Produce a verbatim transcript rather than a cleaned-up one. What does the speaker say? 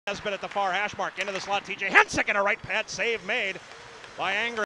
Has been at the far hash mark into the slot. T J Hensick and a right pad save made by Engren.